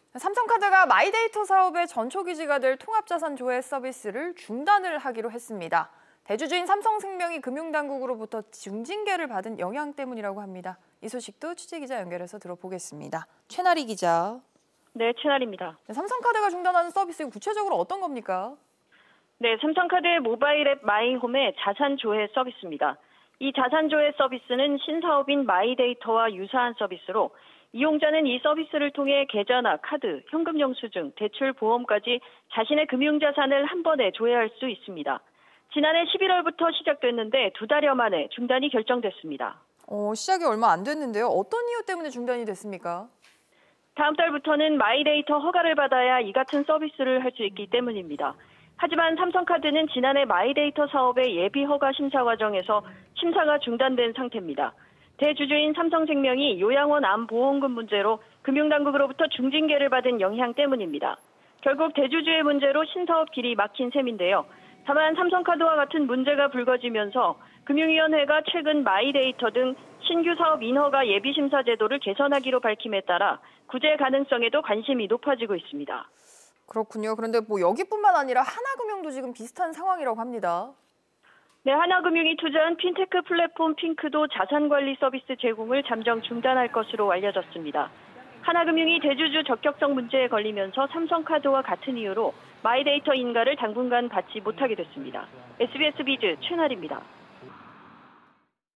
삼성카드가 마이데이터 사업의 전초기지가 될 통합자산 조회 서비스를 중단을 하기로 했습니다. 대주주인 삼성생명이 금융당국으로부터 중징계를 받은 영향 때문이라고 합니다. 이 소식도 취재기자 연결해서 들어보겠습니다. 최나리 기자. 네, 최나리입니다. 삼성카드가 중단하는 서비스, 구체적으로 어떤 겁니까? 네, 삼성카드의 모바일 앱 마이홈의 자산조회 서비스입니다. 이 자산조회 서비스는 신사업인 마이데이터와 유사한 서비스로 이용자는 이 서비스를 통해 계좌나 카드, 현금 영수증, 대출, 보험까지 자신의 금융자산을 한 번에 조회할 수 있습니다. 지난해 11월부터 시작됐는데 2달여 만에 중단이 결정됐습니다. 시작이 얼마 안 됐는데요. 어떤 이유 때문에 중단이 됐습니까? 다음 달부터는 마이데이터 허가를 받아야 이 같은 서비스를 할 수 있기 때문입니다. 하지만 삼성카드는 지난해 마이데이터 사업의 예비 허가 심사 과정에서 심사가 중단된 상태입니다. 대주주인 삼성생명이 요양원 암 보험금 문제로 금융당국으로부터 중징계를 받은 영향 때문입니다. 결국 대주주의 문제로 신사업 길이 막힌 셈인데요. 다만 삼성카드와 같은 문제가 불거지면서 금융위원회가 최근 마이데이터 등 신규 사업 인허가 예비심사 제도를 개선하기로 밝힘에 따라 구제 가능성에도 관심이 높아지고 있습니다. 그렇군요. 그런데 여기뿐만 아니라 하나금융도 지금 비슷한 상황이라고 합니다. 네, 하나금융이 투자한 핀테크 플랫폼 핑크도 자산관리 서비스 제공을 잠정 중단할 것으로 알려졌습니다. 하나금융이 대주주 적격성 문제에 걸리면서 삼성카드와 같은 이유로 마이데이터 인가를 당분간 받지 못하게 됐습니다. SBS 비즈 최나리입니다.